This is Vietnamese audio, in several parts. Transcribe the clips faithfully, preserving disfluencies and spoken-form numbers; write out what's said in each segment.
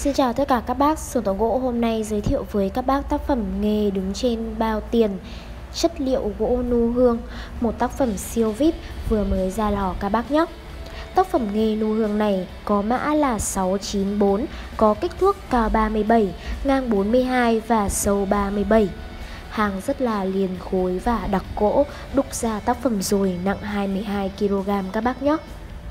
Xin chào tất cả các bác, Xưởng Tàu Gỗ hôm nay giới thiệu với các bác tác phẩm Nghề đứng trên bao tiền, chất liệu gỗ nu hương, một tác phẩm siêu vi ai pi vừa mới ra lò các bác nhé. Tác phẩm Nghề nu hương này có mã là sáu chín bốn, có kích thước cao ba mươi bảy, ngang bốn mươi hai và sâu ba mươi bảy. Hàng rất là liền khối và đặc gỗ, đúc ra tác phẩm rồi, nặng hai mươi hai ki lô gam các bác nhé.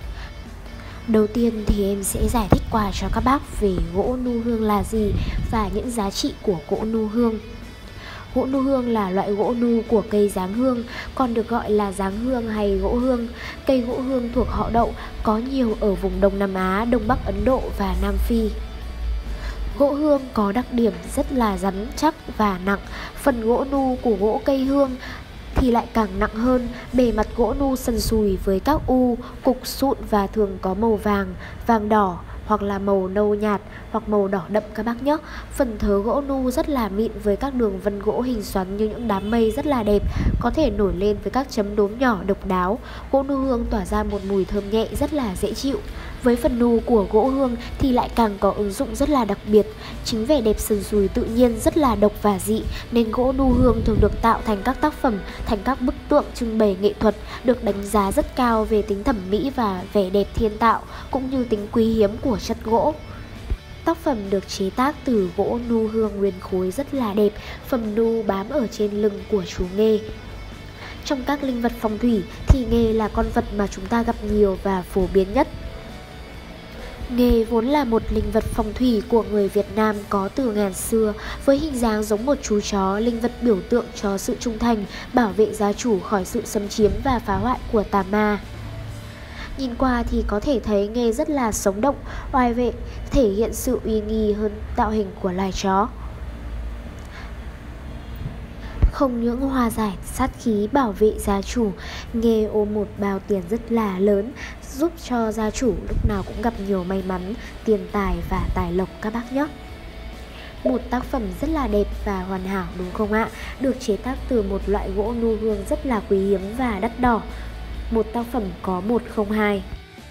Đầu tiên thì em sẽ giải thích qua cho các bác về gỗ nu hương là gì và những giá trị của gỗ nu hương. Gỗ nu hương là loại gỗ nu của cây giáng hương, còn được gọi là giáng hương hay gỗ hương. Cây gỗ hương thuộc họ đậu, có nhiều ở vùng Đông Nam Á, Đông Bắc Ấn Độ và Nam Phi. Gỗ hương có đặc điểm rất là rắn chắc và nặng. Phần gỗ nu của gỗ cây hương thì lại càng nặng hơn. Bề mặt gỗ nu sần sùi với các u, cục sụn và thường có màu vàng, vàng đỏ hoặc là màu nâu nhạt hoặc màu đỏ đậm các bác nhé. Phần thớ gỗ nu rất là mịn với các đường vân gỗ hình xoắn như những đám mây rất là đẹp, có thể nổi lên với các chấm đốm nhỏ độc đáo. Gỗ nu hương tỏa ra một mùi thơm nhẹ rất là dễ chịu. Với phần nu của gỗ hương thì lại càng có ứng dụng rất là đặc biệt. Chính vẻ đẹp sần sùi tự nhiên rất là độc và dị, nên gỗ nu hương thường được tạo thành các tác phẩm, thành các bức tượng trưng bày nghệ thuật, được đánh giá rất cao về tính thẩm mỹ và vẻ đẹp thiên tạo, cũng như tính quý hiếm của chất gỗ. Tác phẩm được chế tác từ gỗ nu hương nguyên khối rất là đẹp, phần nu bám ở trên lưng của chú nghê. Trong các linh vật phong thủy thì nghê là con vật mà chúng ta gặp nhiều và phổ biến nhất. Nghê vốn là một linh vật phong thủy của người Việt Nam có từ ngàn xưa, với hình dáng giống một chú chó, linh vật biểu tượng cho sự trung thành, bảo vệ gia chủ khỏi sự xâm chiếm và phá hoại của tà ma. Nhìn qua thì có thể thấy nghê rất là sống động, oai vệ, thể hiện sự uy nghi hơn tạo hình của loài chó. Không những hòa giải sát khí bảo vệ gia chủ, nghê ôm một bao tiền rất là lớn, giúp cho gia chủ lúc nào cũng gặp nhiều may mắn, tiền tài và tài lộc các bác nhé. Một tác phẩm rất là đẹp và hoàn hảo đúng không ạ? Được chế tác từ một loại gỗ nu hương rất là quý hiếm và đắt đỏ. Một tác phẩm có một không hai.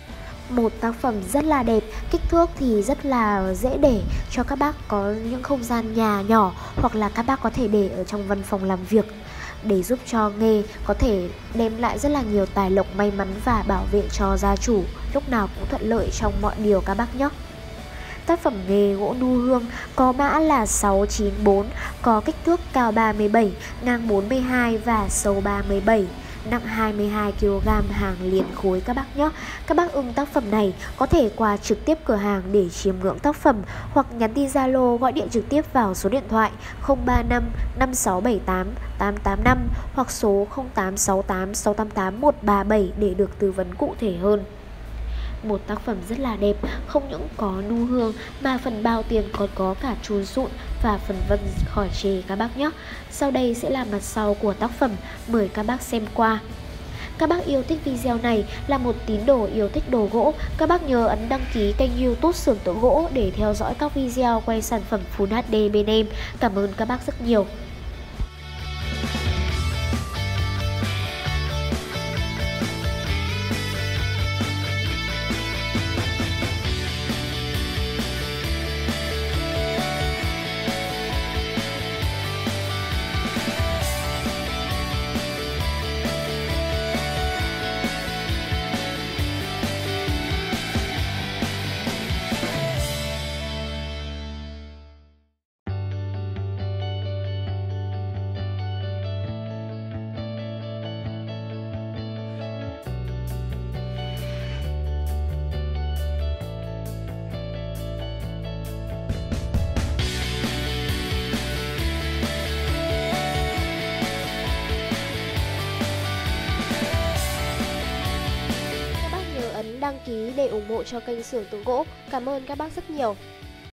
Một tác phẩm rất là đẹp, kích thước thì rất là dễ để cho các bác có những không gian nhà nhỏ, hoặc là các bác có thể để ở trong văn phòng làm việc, để giúp cho nghê có thể đem lại rất là nhiều tài lộc, may mắn và bảo vệ cho gia chủ, lúc nào cũng thuận lợi trong mọi điều các bác nhé. Tác phẩm nghề gỗ nu hương có mã là sáu chín bốn, có kích thước cao ba mươi bảy, ngang bốn mươi hai và sâu ba mươi bảy, nặng hai mươi hai ki lô gam, hàng liền khối các bác nhé. Các bác ưng tác phẩm này có thể qua trực tiếp cửa hàng để chiêm ngưỡng tác phẩm, hoặc nhắn tin Zalo, gọi điện trực tiếp vào số điện thoại không ba năm năm sáu bảy tám tám tám năm hoặc số không tám sáu tám sáu tám tám một ba bảy để được tư vấn cụ thể hơn. Một tác phẩm rất là đẹp, không những có nu hương mà phần bao tiền còn có cả chùn sụn và phần vân khỏi chê các bác nhé. Sau đây sẽ là mặt sau của tác phẩm, mời các bác xem qua. Các bác yêu thích video này, là một tín đồ yêu thích đồ gỗ, các bác nhớ ấn đăng ký kênh YouTube Xưởng Tàu Gỗ để theo dõi các video quay sản phẩm Full hát đê bên em. Cảm ơn các bác rất nhiều. Đăng ký để ủng hộ cho kênh Xưởng Tàu Gỗ. Cảm ơn các bác rất nhiều.